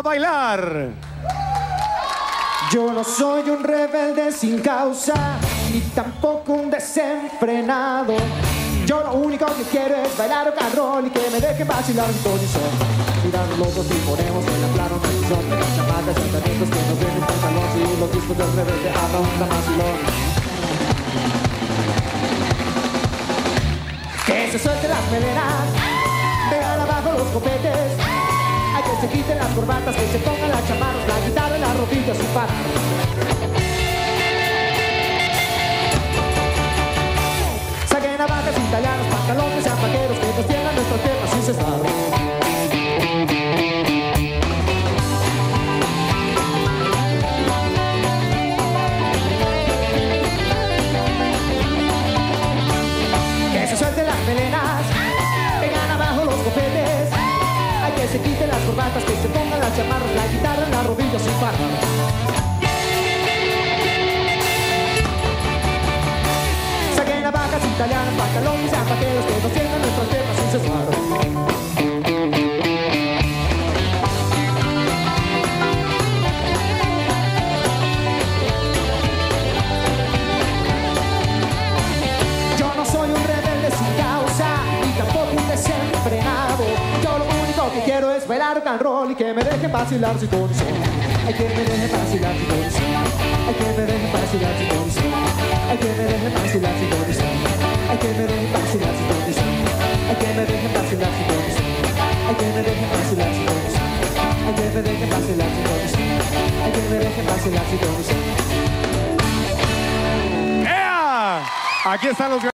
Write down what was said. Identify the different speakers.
Speaker 1: bailar.
Speaker 2: Yo no soy un rebelde sin causa, ni tampoco un desenfrenado. Yo lo único que quiero es bailar rock and roll y que me dejen vacilar sin condición. Mirar los locos y ponemos en la plano una decisión de las chamatas y talentos que nos ven en pantalón. Y los discos del rebelde hablan un vacilón. Que se suelten las melenas, vean abajo los copetes. Hay que se quiten las corbatas, que se pongan las chamarras, la guitarra en las rodillas y parar. Saquen navajas italianos, pantalones sean vaqueros, que nos tiendan nuestras piernas sin cesar. Que se suelten las melenas, vengan abajo los copetes. Hay que se quiten las corbatas, que se pongan las chamarras, la guitarra en las rodillas sin parar. Saquen navajas italianas, pantalones sean vaqueros, que nos tiendan nuestras piernas sin cesar. Yo no soy un rebelde sin causa, ni tampoco un desenfrenado. Yo lo único que quiero es bailar rock and roll y que me dejen vacilar sin condición. Ay, que me dejen vacilar sin condición. Ay, que me dejen vacilar sin condición. Ay, que me dejen vacilar sin condición. Ay, que me dejen vacilar sin condición. Ay, que me dejen vacilar sin condición. Ay, que me dejen vacilar sin condición. Ay, que me dejen vacilar sin condición. Ay, que me dejen vacilar sin condición.
Speaker 1: ¡Ea! Aquí están los